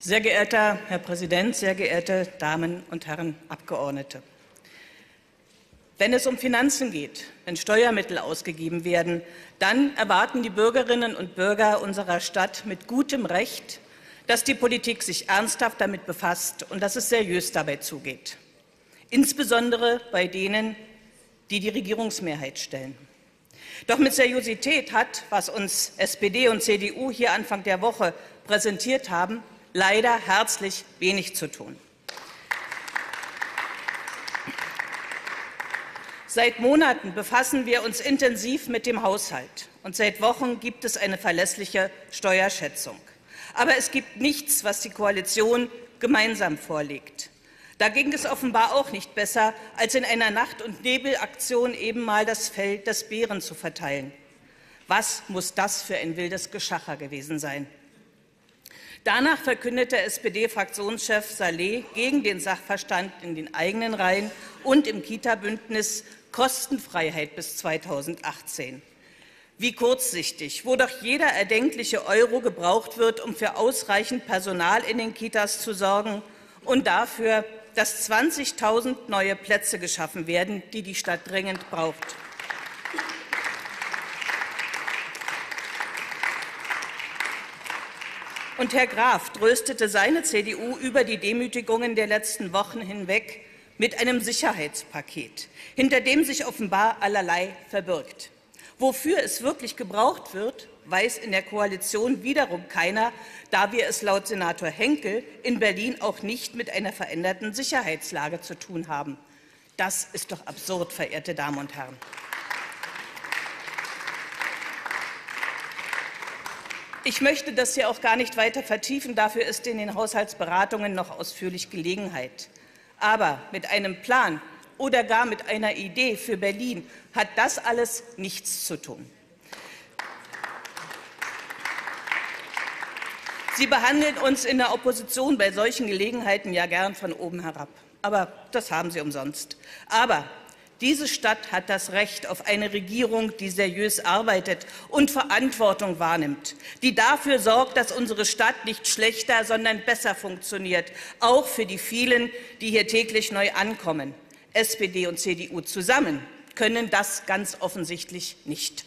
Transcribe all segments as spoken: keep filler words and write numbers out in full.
Sehr geehrter Herr Präsident, sehr geehrte Damen und Herren Abgeordnete! Wenn es um Finanzen geht, wenn Steuermittel ausgegeben werden, dann erwarten die Bürgerinnen und Bürger unserer Stadt mit gutem Recht, dass die Politik sich ernsthaft damit befasst und dass es seriös dabei zugeht, insbesondere bei denen, die die Regierungsmehrheit stellen. Doch mit Seriosität hat, was uns S P D und C D U hier Anfang der Woche präsentiert haben, leider herzlich wenig zu tun. Seit Monaten befassen wir uns intensiv mit dem Haushalt, und seit Wochen gibt es eine verlässliche Steuerschätzung. Aber es gibt nichts, was die Koalition gemeinsam vorlegt. Da ging es offenbar auch nicht besser, als in einer Nacht- und Nebelaktion eben mal das Fell des Bären zu verteilen. Was muss das für ein wildes Geschacher gewesen sein? Danach verkündete S P D-Fraktionschef Saleh gegen den Sachverstand in den eigenen Reihen und im Kita-Bündnis Kostenfreiheit bis zweitausendachtzehn. Wie kurzsichtig, wo doch jeder erdenkliche Euro gebraucht wird, um für ausreichend Personal in den Kitas zu sorgen und dafür, dass zwanzigtausend neue Plätze geschaffen werden, die die Stadt dringend braucht. Und Herr Graf tröstete seine C D U über die Demütigungen der letzten Wochen hinweg mit einem Sicherheitspaket, hinter dem sich offenbar allerlei verbirgt. Wofür es wirklich gebraucht wird, weiß in der Koalition wiederum keiner, da wir es laut Senator Henkel in Berlin auch nicht mit einer veränderten Sicherheitslage zu tun haben. Das ist doch absurd, verehrte Damen und Herren. Ich möchte das hier auch gar nicht weiter vertiefen. Dafür ist in den Haushaltsberatungen noch ausführlich Gelegenheit. Aber mit einem Plan oder gar mit einer Idee für Berlin hat das alles nichts zu tun. Sie behandeln uns in der Opposition bei solchen Gelegenheiten ja gern von oben herab. Aber das haben Sie umsonst. Aber diese Stadt hat das Recht auf eine Regierung, die seriös arbeitet und Verantwortung wahrnimmt, die dafür sorgt, dass unsere Stadt nicht schlechter, sondern besser funktioniert, auch für die vielen, die hier täglich neu ankommen. S P D und C D U zusammen können das ganz offensichtlich nicht.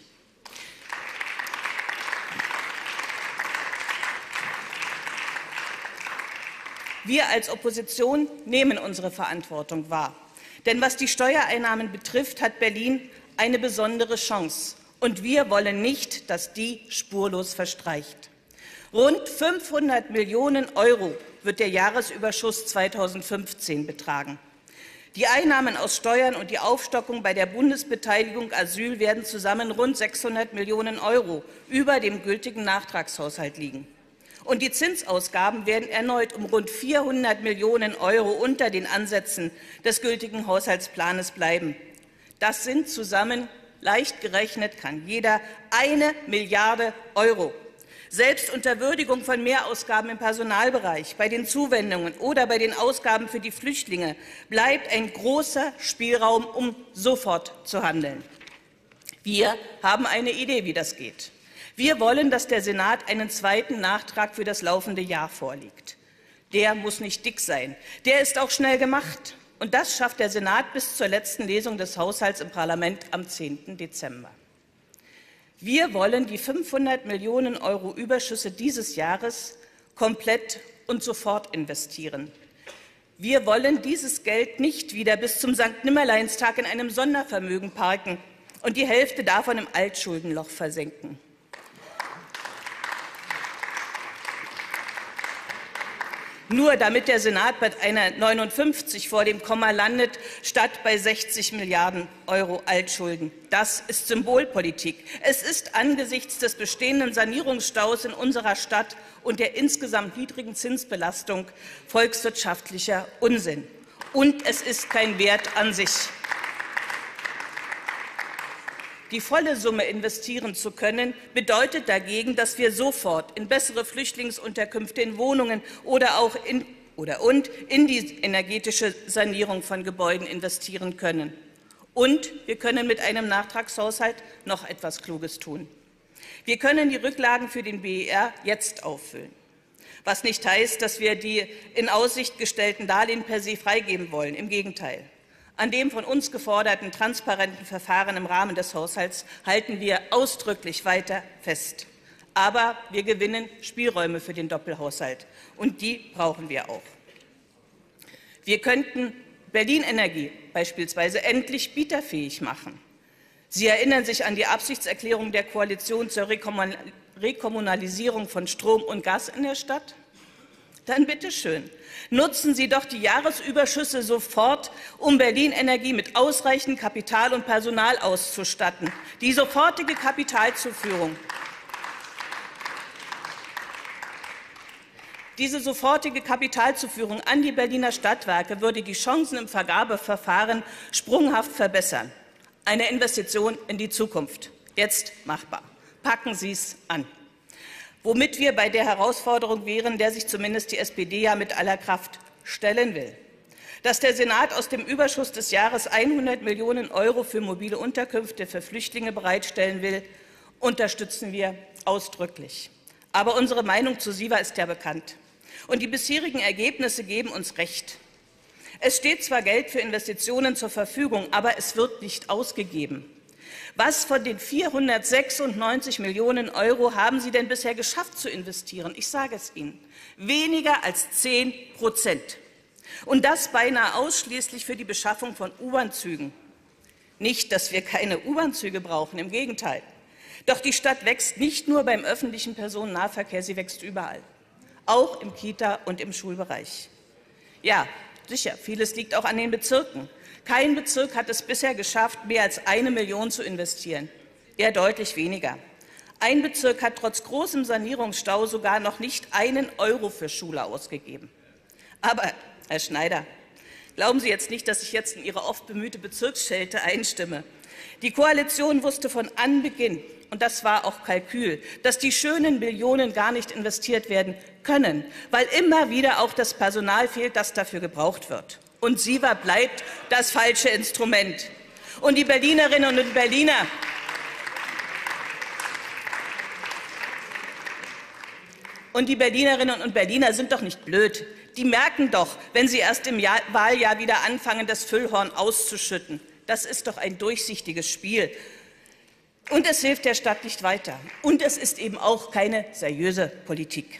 Wir als Opposition nehmen unsere Verantwortung wahr. Denn was die Steuereinnahmen betrifft, hat Berlin eine besondere Chance. Und wir wollen nicht, dass die spurlos verstreicht. Rund fünfhundert Millionen Euro wird der Jahresüberschuss zweitausendfünfzehn betragen. Die Einnahmen aus Steuern und die Aufstockung bei der Bundesbeteiligung Asyl werden zusammen rund sechshundert Millionen Euro über dem gültigen Nachtragshaushalt liegen. Und die Zinsausgaben werden erneut um rund vierhundert Millionen Euro unter den Ansätzen des gültigen Haushaltsplans bleiben. Das sind zusammen, leicht gerechnet, kann jeder, eine Milliarde Euro. Selbst unter Würdigung von Mehrausgaben im Personalbereich, bei den Zuwendungen oder bei den Ausgaben für die Flüchtlinge bleibt ein großer Spielraum, um sofort zu handeln. Wir haben eine Idee, wie das geht. Wir wollen, dass der Senat einen zweiten Nachtrag für das laufende Jahr vorlegt. Der muss nicht dick sein. Der ist auch schnell gemacht. Und das schafft der Senat bis zur letzten Lesung des Haushalts im Parlament am zehnten Dezember. Wir wollen die fünfhundert Millionen Euro Überschüsse dieses Jahres komplett und sofort investieren. Wir wollen dieses Geld nicht wieder bis zum Sankt Nimmerleinstag in einem Sondervermögen parken und die Hälfte davon im Altschuldenloch versenken. Nur damit der Senat bei einer neunundfünfzig vor dem Komma landet, statt bei sechzig Milliarden Euro Altschulden. Das ist Symbolpolitik. Es ist angesichts des bestehenden Sanierungsstaus in unserer Stadt und der insgesamt niedrigen Zinsbelastung volkswirtschaftlicher Unsinn. Und es ist kein Wert an sich. Die volle Summe investieren zu können, bedeutet dagegen, dass wir sofort in bessere Flüchtlingsunterkünfte, in Wohnungen oder auch in, oder und in die energetische Sanierung von Gebäuden investieren können. Und wir können mit einem Nachtragshaushalt noch etwas Kluges tun. Wir können die Rücklagen für den B E R jetzt auffüllen. was nicht heißt, dass wir die in Aussicht gestellten Darlehen per se freigeben wollen. Im Gegenteil. An dem von uns geforderten transparenten Verfahren im Rahmen des Haushalts halten wir ausdrücklich weiter fest. Aber wir gewinnen Spielräume für den Doppelhaushalt, und die brauchen wir auch. Wir könnten Berlin Energie beispielsweise endlich bieterfähig machen. Sie erinnern sich an die Absichtserklärung der Koalition zur Rekommunalisierung von Strom und Gas in der Stadt? Dann bitte schön, nutzen Sie doch die Jahresüberschüsse sofort, um Berlin Energie mit ausreichend Kapital und Personal auszustatten. Die sofortige Kapitalzuführung Diese sofortige Kapitalzuführung an die Berliner Stadtwerke würde die Chancen im Vergabeverfahren sprunghaft verbessern. Eine Investition in die Zukunft, jetzt machbar. Packen Sie es an. Womit wir bei der Herausforderung wären, der sich zumindest die S P D ja mit aller Kraft stellen will. Dass der Senat aus dem Überschuss des Jahres hundert Millionen Euro für mobile Unterkünfte für Flüchtlinge bereitstellen will, unterstützen wir ausdrücklich. Aber unsere Meinung zu SIVA ist ja bekannt. Und die bisherigen Ergebnisse geben uns recht. Es steht zwar Geld für Investitionen zur Verfügung, aber es wird nicht ausgegeben. Was von den vierhundertsechsundneunzig Millionen Euro haben Sie denn bisher geschafft zu investieren? Ich sage es Ihnen, weniger als zehn Prozent. Und das beinahe ausschließlich für die Beschaffung von U-Bahn-Zügen. Nicht, dass wir keine U-Bahn-Züge brauchen, im Gegenteil. Doch die Stadt wächst nicht nur beim öffentlichen Personennahverkehr, sie wächst überall, auch im Kita- und im Schulbereich. Ja, sicher, vieles liegt auch an den Bezirken. Kein Bezirk hat es bisher geschafft, mehr als eine Million zu investieren, eher deutlich weniger. Ein Bezirk hat trotz großem Sanierungsstau sogar noch nicht einen Euro für Schule ausgegeben. Aber, Herr Schneider, glauben Sie jetzt nicht, dass ich jetzt in Ihre oft bemühte Bezirksschelte einstimme. Die Koalition wusste von Anbeginn, und das war auch Kalkül, dass die schönen Millionen gar nicht investiert werden können, weil immer wieder auch das Personal fehlt, das dafür gebraucht wird. Und SIVA bleibt das falsche Instrument. Und die Berlinerinnen und Berliner Und die Berlinerinnen und Berliner sind doch nicht blöd. Die merken doch, wenn sie erst im Jahr, Wahljahr wieder anfangen, das Füllhorn auszuschütten. Das ist doch ein durchsichtiges Spiel. Und es hilft der Stadt nicht weiter. Und es ist eben auch keine seriöse Politik.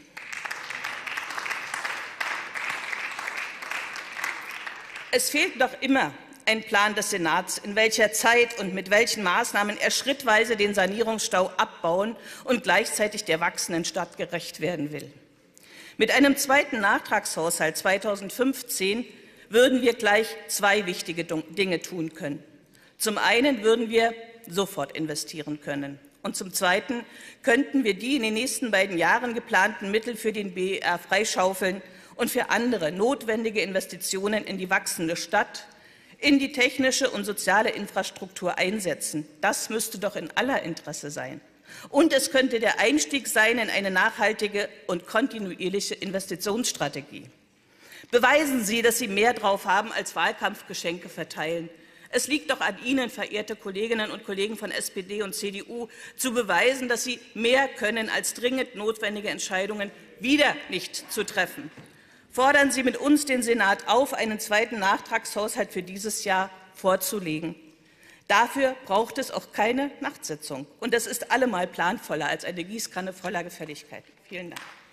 Es fehlt noch immer ein Plan des Senats, in welcher Zeit und mit welchen Maßnahmen er schrittweise den Sanierungsstau abbauen und gleichzeitig der wachsenden Stadt gerecht werden will. Mit einem zweiten Nachtragshaushalt zweitausendfünfzehn würden wir gleich zwei wichtige Dinge tun können. Zum einen würden wir sofort investieren können. Und zum Zweiten könnten wir die in den nächsten beiden Jahren geplanten Mittel für den B E R freischaufeln und für andere notwendige Investitionen in die wachsende Stadt, in die technische und soziale Infrastruktur einsetzen. Das müsste doch in aller Interesse sein. Und es könnte der Einstieg sein in eine nachhaltige und kontinuierliche Investitionsstrategie. Beweisen Sie, dass Sie mehr drauf haben als Wahlkampfgeschenke verteilen. Es liegt doch an Ihnen, verehrte Kolleginnen und Kollegen von S P D und C D U, zu beweisen, dass Sie mehr können, als dringend notwendige Entscheidungen wieder nicht zu treffen. Fordern Sie mit uns den Senat auf, einen zweiten Nachtragshaushalt für dieses Jahr vorzulegen. Dafür braucht es auch keine Nachtsitzung. Und das ist allemal planvoller als eine Gießkanne voller Gefälligkeiten. Vielen Dank.